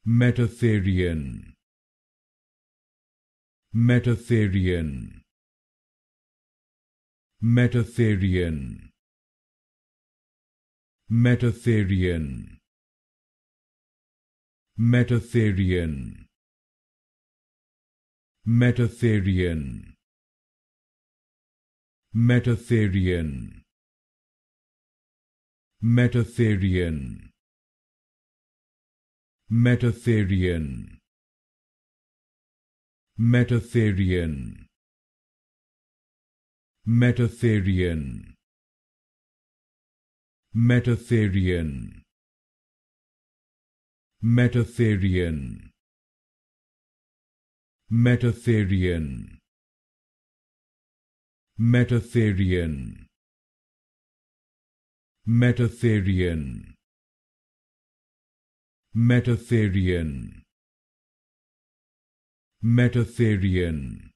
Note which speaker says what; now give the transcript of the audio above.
Speaker 1: Metatherian, Metatherian, Metatherian, Metatherian, Metatherian, Metatherian, Metatherian, Metatherian, Metatherian, Metatherian, Metatherian, Metatherian, Metatherian, Metatherian, Metatherian, Metatherian, Metatherian, Metatherian,